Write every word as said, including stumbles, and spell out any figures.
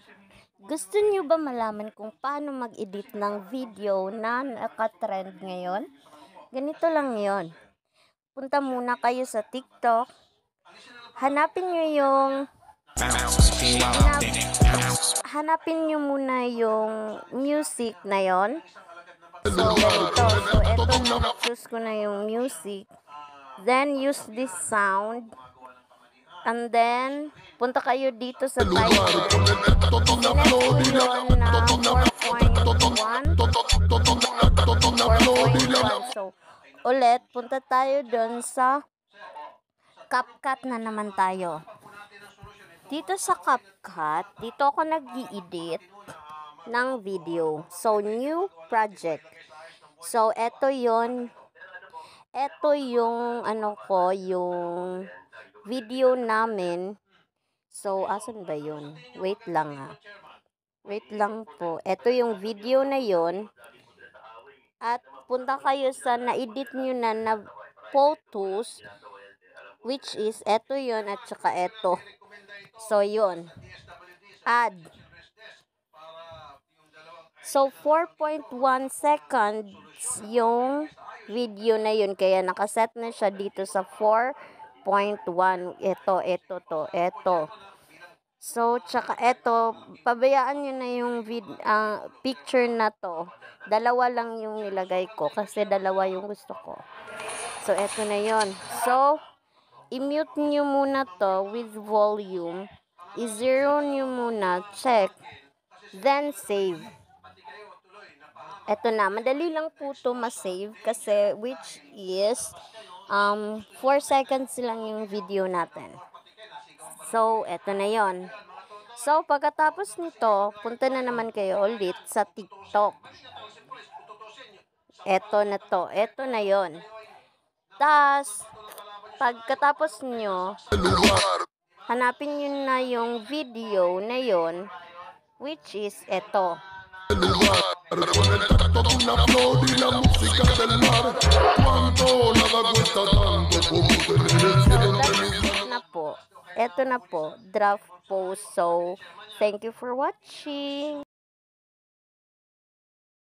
Gusto niyo ba malaman kung paano mag-edit ng video na nakatrend ngayon? Ganito lang yon. Punta muna kayo sa TikTok. Hanapin nyo yung hanap, hanapin nyo muna yung music na yon. So, ganito. So, eto na. Choose ko na yung music. Then, use this sound. And then, punta kayo dito sa timer. Sinet ko yun na four point one. four point one. So, ulit, punta tayo dun sa CapCut na naman tayo. Dito sa CapCut, dito ako nag-i-edit ng video. So, new project. So, eto yon. Eto yung, ano ko, yung video namin. So, asan ba yun? Wait lang ha. Wait lang po. Ito yung video na yon. At punta kayo sa na-edit nyo na na photos, which is eto yon at saka eto. So, yun. Add. So, four point one seconds yung video na yun. Kaya nakaset na siya dito sa four point one. Ito, ito to, ito. So, tsaka ito, pabayaan nyo na yung vid uh, picture na to. Dalawa lang yung nilagay ko kasi dalawa yung gusto ko. So, ito na yon. So, i-mute nyo muna to with volume. I-zero nyo muna, check. Then, save. Ito na, madali lang po to ma-save kasi which is um, four seconds lang yung video natin. So, eto na yon. So, pagkatapos nito, punta na naman kayo ulit sa TikTok. Eto na to. Eto na yon. Tas, pagkatapos nyo, hanapin nyo na yung video na yon, which is eto. Na po. Eto na po, draft post. So, thank you for watching.